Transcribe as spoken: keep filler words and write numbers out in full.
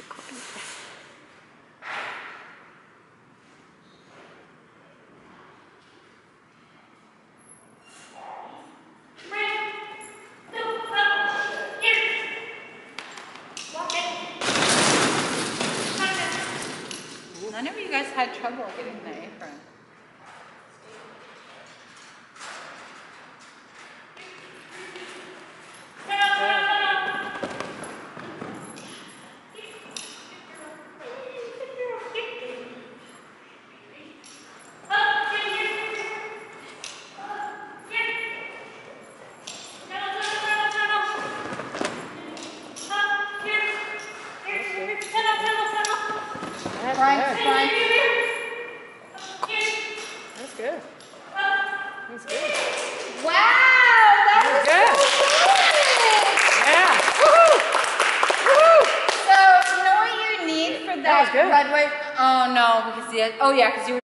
recording. None of you guys had trouble getting the apron. That's Frank, good. Frank. That's good. That's good. Wow, that was Good. so good. Yeah. Woohoo! Woohoo! So, you know what you need for That was that good. red white? Oh no, because the oh yeah, because you were